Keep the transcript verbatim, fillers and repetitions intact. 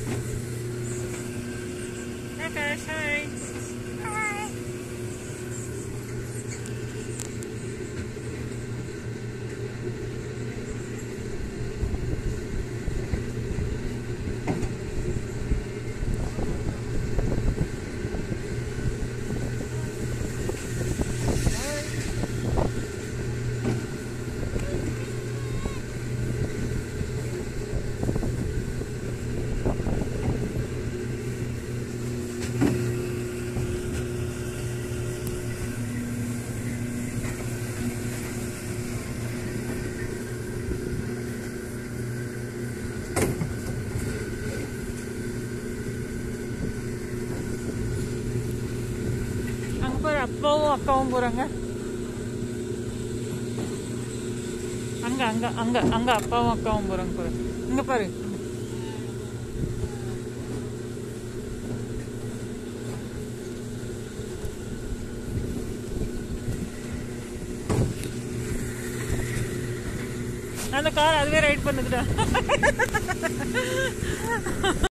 Hi guys, hi. Hi. அப்பாவும் அக்காவும் போறாங்க. அங்க அங்க அங்க அங்க அப்பாவும் அக்காவும் போறாங்க பாரு. இங்க பாரு. அந்த கார் அதுவே ரைட் பண்ணுதுடா.